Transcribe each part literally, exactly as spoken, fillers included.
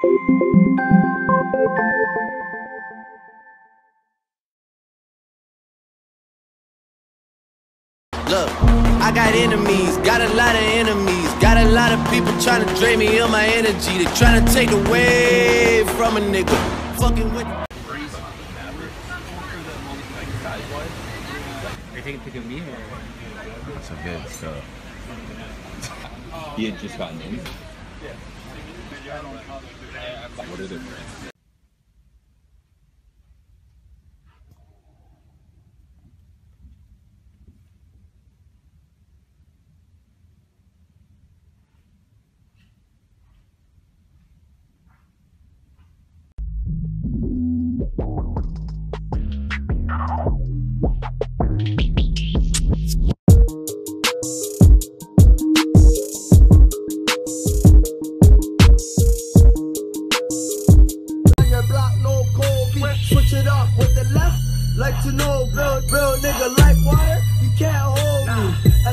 Look, I got enemies, got a lot of enemies, got a lot of people trying to drain me of my energy. They trying to take away from a nigga. Fucking with. Are you taking a pic of me or? That's a good stuff. He had just gotten in. What are the brands? Switch it up with the left, like to know, real, real nigga like water, you can't hold me.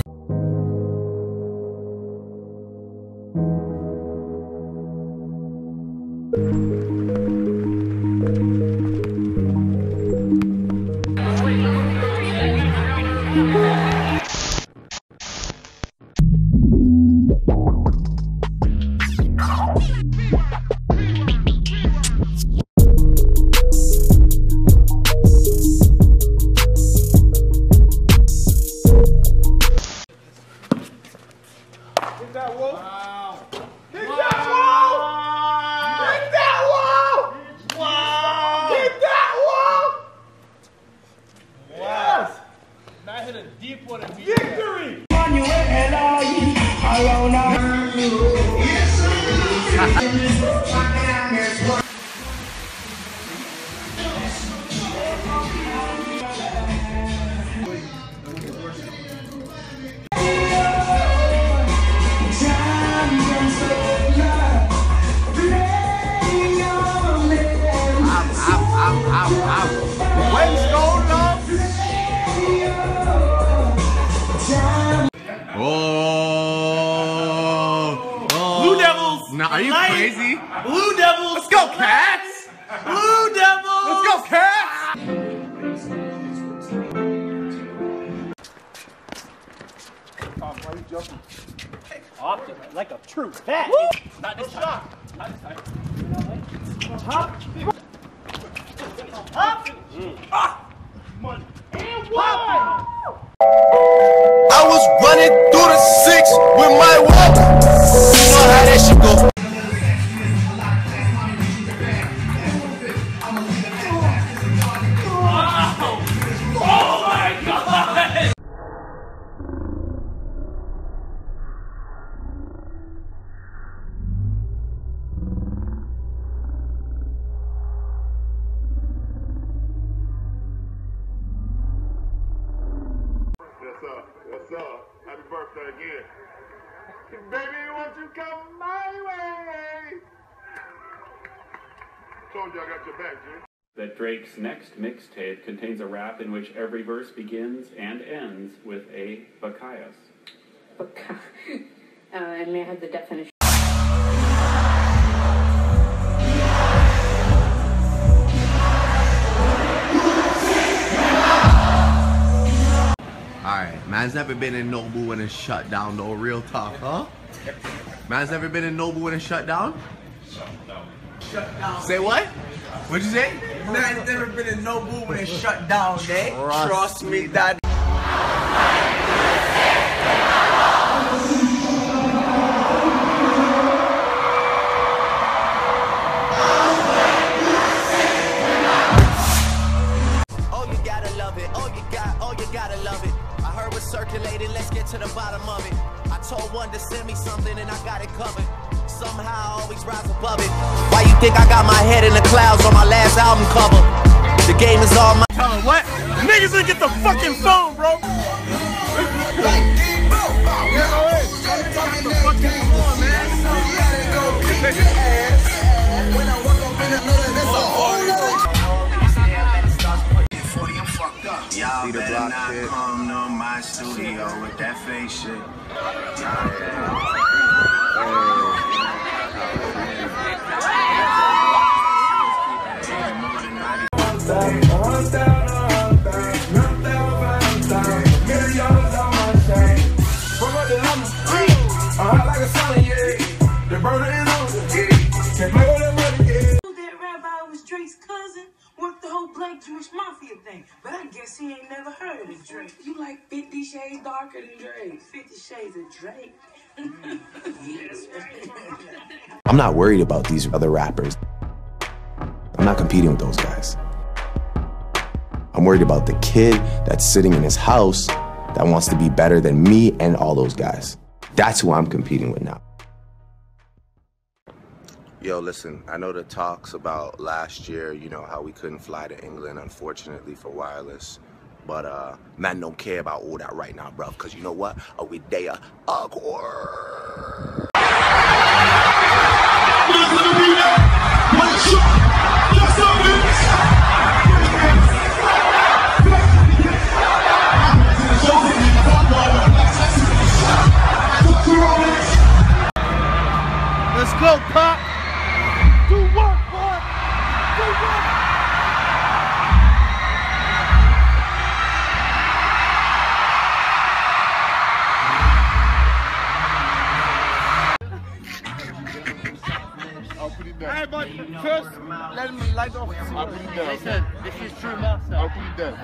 Nah, are you crazy? Blue Devils! Let's go, Cats! Blue Devils! Let's go, Cats! Off like a true bat. Not this time. Not this time. Hop. Hop. Ah. And one. I was running through the six with my walk. You know how that shit go. What's up? Happy birthday again. Baby, won't you come my way? Told you I got your back, G. That Drake's next mixtape contains a rap in which every verse begins and ends with a Bacchus. Bacchus. Uh, and may I have the definition? Alright, man's never been in Nobu when it's shut down though, real talk, huh? Man's never been in Nobu when it's shut down? Shut down. Shut down. Say what? What'd you say? Man's never been in Nobu when it's shut down, eh? Trust, Trust me, that. Circulating, let's get to the bottom of it. I told one to send me something and I got it covered. Somehow I always rise above it. Why you think I got my head in the clouds on my last album cover? The game is all my. Tell him what? Niggas didn't get the fucking phone, bro. Y'all better not come to my studio with that fake shit. Y'all Swedish Mafia thing, but I guess he ain't never heard of Drake. You like fifty shades darker than Drake. fifty shades of Drake. Yes, right. I'm not worried about these other rappers. I'm not competing with those guys. I'm worried about the kid that's sitting in his house that wants to be better than me and all those guys. That's who I'm competing with now. Yo, listen, I know the talks about last year, you know, how we couldn't fly to England, unfortunately, for wireless. But, uh, man don't care about all that right now, bruv, because you know what? Are we there? Awkward. Let's go, Pop! Do work, boy! Do work! I'll put it down. Alright, but first, let him light off. I'll put it down. Listen, this is true master. I'll put it down.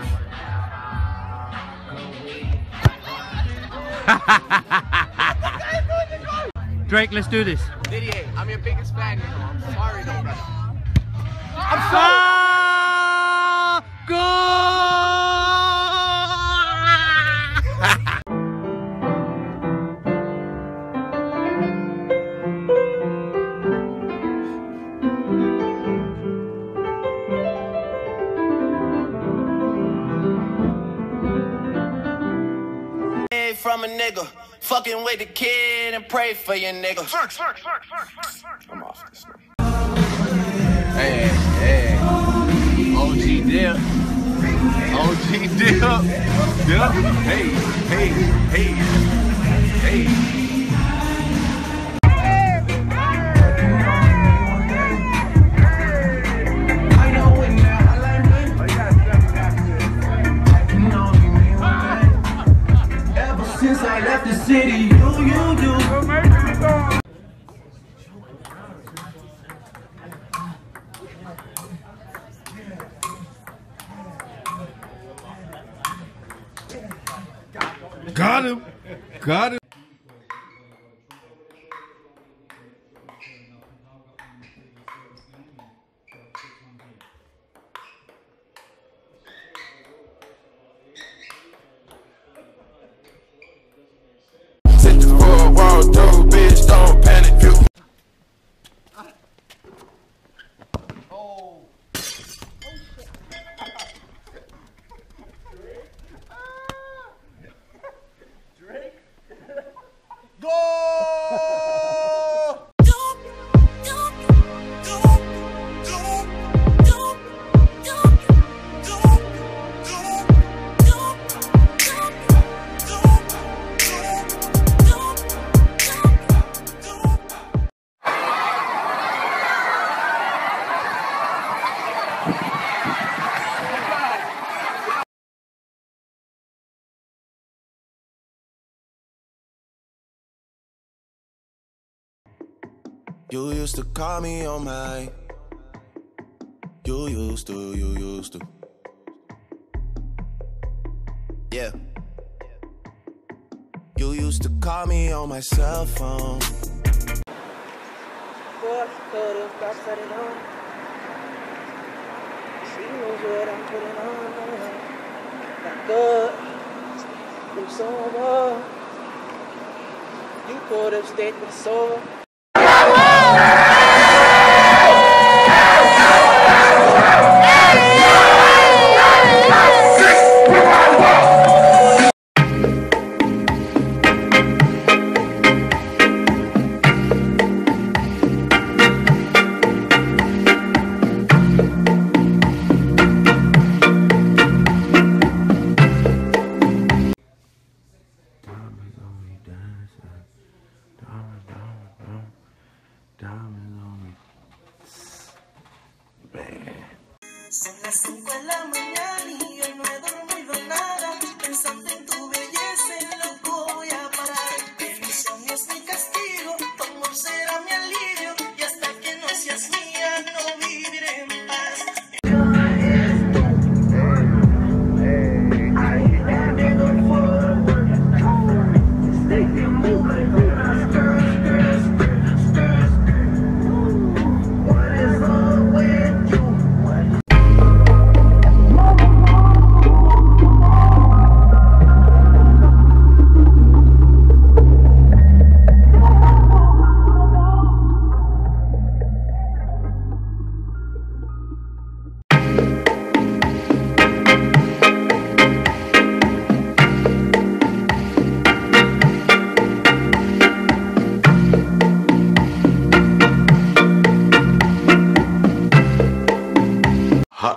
Yes. Drake, let's do this. Didier, I'm your biggest fan, you know. I'm sorry, though, brother. I'm sorry! Go! From a nigga, fucking with the kid and pray for your nigga. I'm off this one. Hey, hey. O G dip. O G dip. Dip. Hey, hey, hey, hey. Since I left the city, you, you do. Got him. Got him. You used to call me on my. You used to, you used to. Yeah. You used to call me on my cell phone. Boy, cut up, I set it on. She knows what I'm putting on. Back up, from somewhere. You could have stayed with soul. Son las cinco de la mañana y yo no he dormido nada. Pensando en tu belleza, en lo que voy a parar. Que mi sueño es mi castigo, tu amor será mi alivio. Y hasta que no seas mía, no viviré en paz.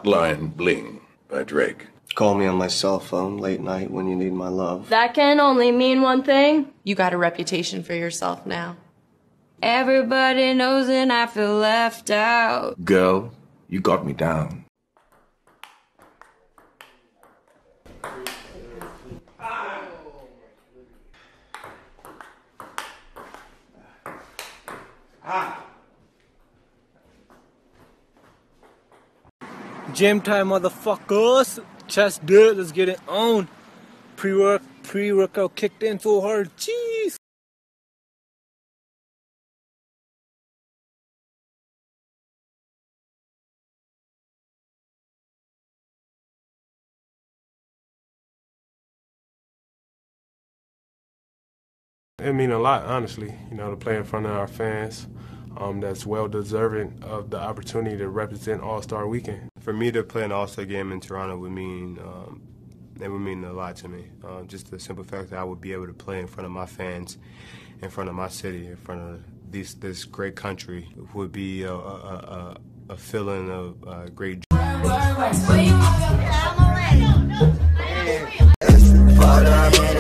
Hotline Bling by Drake. Call me on my cell phone late night when you need my love. That can only mean one thing. You got a reputation for yourself now. Everybody knows and I feel left out. Girl, you got me down. Gym time, motherfuckers. Chest good, let's get it on. Pre-work, pre-workout kicked in full hard. Jeez. It means a lot, honestly, you know, to play in front of our fans. Um, that's well deserving of the opportunity to represent All-Star Weekend. For me to play an All-Star game in Toronto would mean um, it would mean a lot to me. Uh, just the simple fact that I would be able to play in front of my fans, in front of my city, in front of these, this great country would be a, a, a, a feeling of uh, great joy. Father,